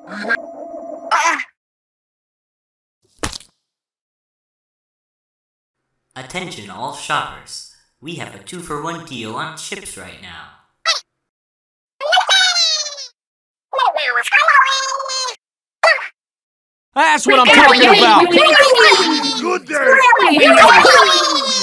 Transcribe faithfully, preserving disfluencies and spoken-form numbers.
Attention all shoppers. We have a two for one deal on chips right now. That's what I'm talking about! Good day!